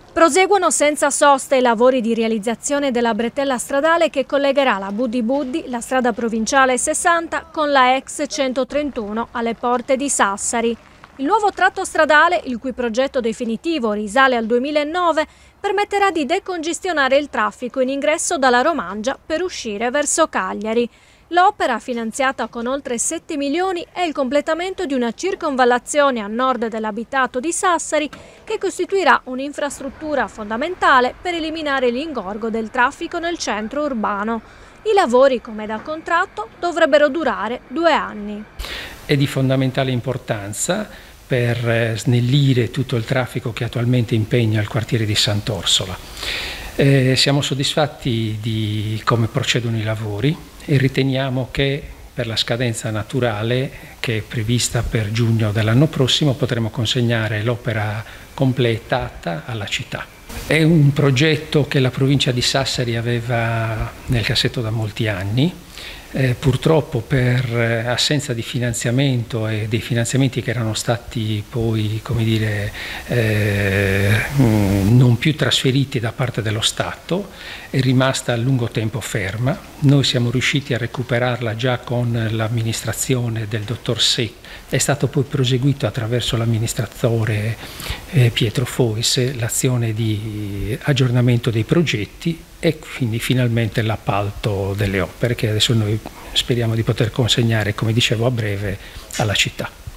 Proseguono senza sosta i lavori di realizzazione della bretella stradale che collegherà la Buddi Buddi, la strada provinciale 60, con la ex 131 alle porte di Sassari. Il nuovo tratto stradale, il cui progetto definitivo risale al 2009, permetterà di decongestionare il traffico in ingresso dalla Romangia per uscire verso Cagliari. L'opera, finanziata con oltre 7 milioni, è il completamento di una circonvallazione a nord dell'abitato di Sassari che costituirà un'infrastruttura fondamentale per eliminare l'ingorgo del traffico nel centro urbano. I lavori, come da contratto, dovrebbero durare 2 anni. È di fondamentale importanza per snellire tutto il traffico che attualmente impegna il quartiere di Sant'Orsola. Siamo soddisfatti di come procedono i lavori e riteniamo che per la scadenza naturale che è prevista per giugno dell'anno prossimo potremo consegnare l'opera completata alla città. È un progetto che la provincia di Sassari aveva nel cassetto da molti anni. Purtroppo per assenza di finanziamento e dei finanziamenti che erano stati poi, come dire, non più trasferiti da parte dello Stato, è rimasta a lungo tempo ferma. Noi siamo riusciti a recuperarla già con l'amministrazione del dottor Secchi, è stato poi proseguito attraverso l'amministratore Pietro Fois l'azione di aggiornamento dei progetti e quindi finalmente l'appalto delle opere che adesso noi speriamo di poter consegnare, come dicevo, a breve alla città.